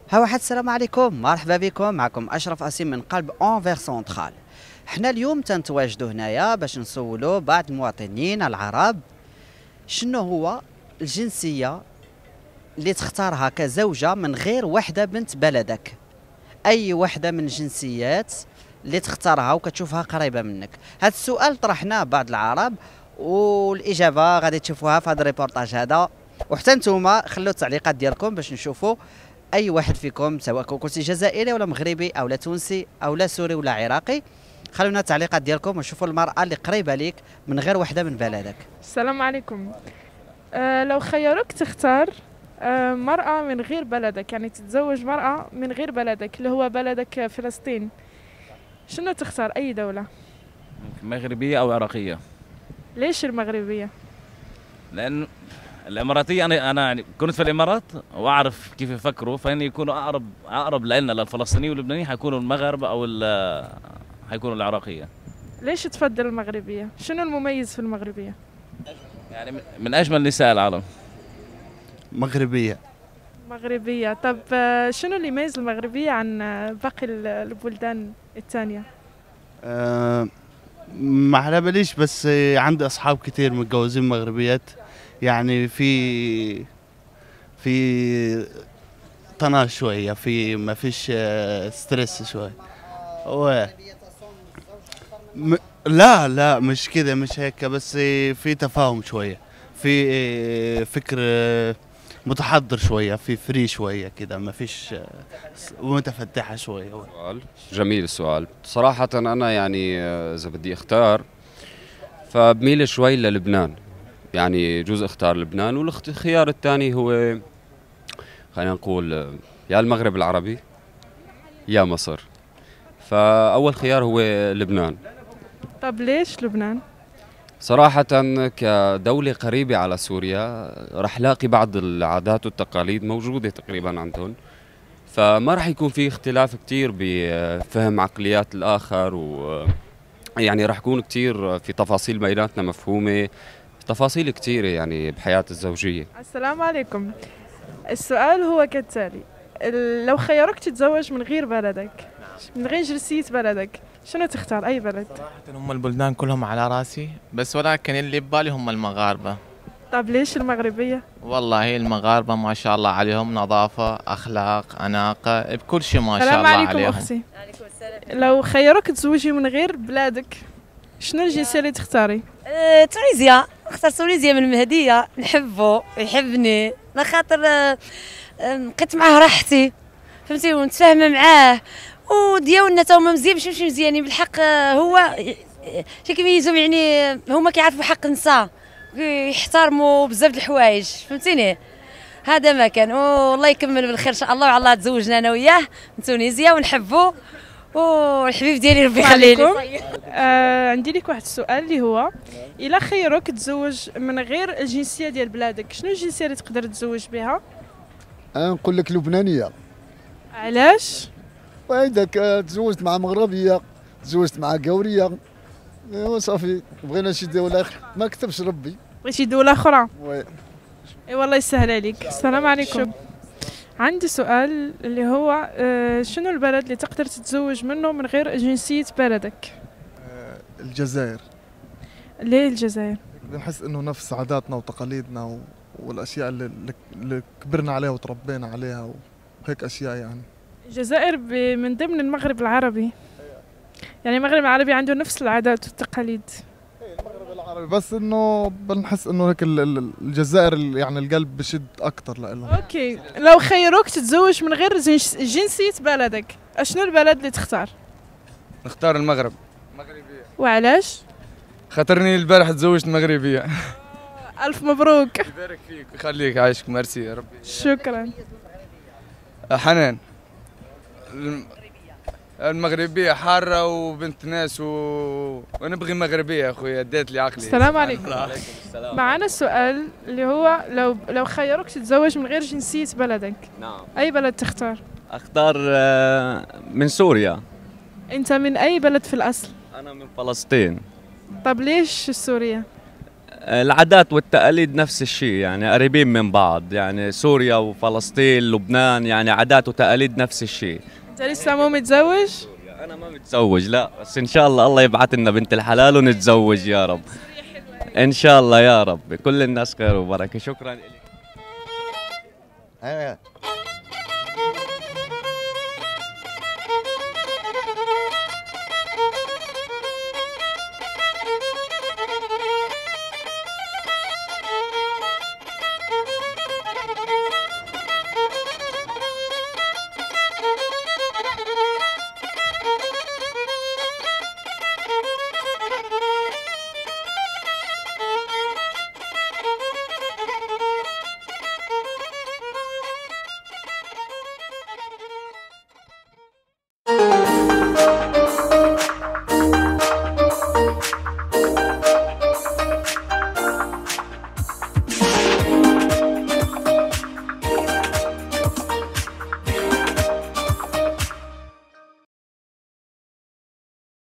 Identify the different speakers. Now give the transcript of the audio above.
Speaker 1: ها واحد، السلام عليكم، مرحبا بكم. معكم اشرف اسيم من قلب انفير سونترال. حنا اليوم تنتواجدوا هنايا باش نسولوا بعض المواطنين العرب شنو هو الجنسيه اللي تختارها كزوجه من غير وحده بنت بلدك. اي وحده من الجنسيات اللي تختارها وكتشوفها قريبه منك. هذا السؤال طرحناه بعض العرب والاجابه غادي تشوفوها في هذا الريبورتاج هذا. وحتى نتوما خلوا التعليقات ديالكم باش نشوفوا اي واحد فيكم، سواء كنتي جزائري ولا مغربي او لا تونسي او لا سوري ولا عراقي. خلونا التعليقات ديالكم ونشوفوا المراه اللي قريبه ليك من غير وحده من بلدك.
Speaker 2: السلام عليكم. لو خيروك تختار مرأة من غير بلدك، يعني تتزوج مرأة من غير بلدك اللي هو بلدك فلسطين، شنو تختار؟ أي دولة؟
Speaker 3: مغربية أو عراقية.
Speaker 2: ليش المغربية؟
Speaker 3: لأن الإماراتية أنا يعني كنت في الإمارات وأعرف كيف يفكروا، فإن يكونوا أقرب لنا للفلسطيني واللبناني حيكونوا المغرب أو حيكونوا العراقية.
Speaker 2: ليش تفضل المغربية؟ شنو المميز في المغربية؟
Speaker 3: يعني من أجمل نساء العالم.
Speaker 4: مغربية.
Speaker 2: مغربية. طب شنو اللي يميز المغربية عن باقي البلدان الثانية؟
Speaker 4: ما على باليش، بس عندي أصحاب كتير متجوزين مغربيات، يعني في طناش شوية، في ما فيش ستريس شوية. لا مش كده، مش هيك، بس في تفاهم شوية، في فكر متحضر شوية، في فري شوية كده، ما فيش متفتحة شوية.
Speaker 5: سؤال جميل. السؤال صراحة أنا يعني إذا بدي أختار فبميل شوي للبنان، يعني جزء اختار لبنان، والخيار الثاني هو خلينا نقول يا المغرب العربي يا مصر، فأول خيار هو لبنان.
Speaker 2: طب ليش لبنان؟
Speaker 5: صراحة كدولة قريبة على سوريا رح لاقي بعض العادات والتقاليد موجودة تقريبا عندهم، فما رح يكون في اختلاف كتير بفهم عقليات الآخر، يعني رح يكون كتير في تفاصيل بيناتنا مفهومة، تفاصيل كتيرة يعني بحياة الزوجية.
Speaker 2: السلام عليكم. السؤال هو كالتالي: لو خيروك تتزوج من غير بلدك، من غير جنسية بلدك، شنو تختار؟ أي بلد؟
Speaker 6: صراحة هم البلدان كلهم على راسي، بس ولكن اللي ببالي هم المغاربة.
Speaker 2: طب ليش المغربية؟
Speaker 6: والله المغاربة ما شاء الله عليهم، نظافة، أخلاق، أناقة، بكل شيء ما شاء الله عليهم.
Speaker 2: السلام عليكم أختي. لو خيروك تزوجي من غير بلادك، شنو الجنسية اللي تختاري؟
Speaker 7: تونيزيا. نختار تونيزيا من المهدية، نحبه يحبني، لخاطر لقيت معاه راحتي، فهمتي، ونتفاهم معاه، وديالنا تا هما مزيان ماشي مزيانين بالحق. هو شي كيميزهم، يعني هما كيعرفوا حق النساء، يحترموا بزاف د الحوايج، فهمتيني. هذا ما كان، والله يكمل بالخير ان شاء الله، وعلى الله تزوجنا انا وياه من تونيزيا ونحبه، والحبيب ديالي ربي يخليه لي.
Speaker 2: عندي لك واحد السؤال اللي هو: الا خيروك تزوج من غير الجنسيه ديال بلادك، شنو الجنسيه اللي تقدر تزوج بها؟
Speaker 8: نقول لك لبنانيه.
Speaker 2: علاش؟
Speaker 8: وعندك تزوجت مع مغربيه، تزوجت مع قوريه، ايوا صافي بغينا شي دوله ما كتبش ربي.
Speaker 2: بغيتي دوله اخرى؟
Speaker 8: وي.
Speaker 2: اي والله يسهل عليك. السلام عليكم. عندي سؤال اللي هو شنو البلد اللي تقدر تتزوج منه من غير جنسية بلدك؟
Speaker 9: الجزائر.
Speaker 2: ليه الجزائر؟
Speaker 9: بنحس انه نفس عاداتنا وتقاليدنا والاشياء اللي كبرنا عليها وتربينا عليها وهيك اشياء يعني.
Speaker 2: الجزائر من ضمن المغرب العربي، يعني المغرب العربي عنده نفس العادات والتقاليد.
Speaker 9: المغرب العربي، بس انه بنحس انه هيك الجزائر يعني القلب بشد اكثر لهم.
Speaker 2: اوكي، لو خيروك تتزوج من غير جنسية بلدك، شنو البلد اللي تختار؟
Speaker 10: نختار المغرب.
Speaker 2: مغربية. وعلاش؟
Speaker 10: خاطرني البارح تزوجت مغربية.
Speaker 2: ألف مبروك.
Speaker 10: يبارك فيك ويخليك، عايشك، ميرسي يا ربي.
Speaker 2: شكرا.
Speaker 10: حنان. المغربية حارة وبنت ناس ونبغي مغربية اخويا، اديت لي عقلي.
Speaker 2: السلام عليكم.
Speaker 3: وعليكم السلام.
Speaker 2: معنا السؤال اللي هو: لو خيروك تتزوج من غير جنسية بلدك،
Speaker 3: نعم،
Speaker 2: أي بلد تختار؟
Speaker 3: أختار من سوريا.
Speaker 2: أنت من أي بلد في الأصل؟
Speaker 3: أنا من فلسطين.
Speaker 2: طب ليش سوريا؟
Speaker 5: العادات والتقاليد نفس الشيء، يعني قريبين من بعض، يعني سوريا وفلسطين لبنان يعني عادات وتقاليد نفس الشيء.
Speaker 2: انت لسه مو متزوج؟
Speaker 5: انا ما متزوج لا، بس ان شاء الله يبعث لنا بنت الحلال ونتزوج يا رب. ان شاء الله يا رب، كل الناس خير وبركه. شكرا لك.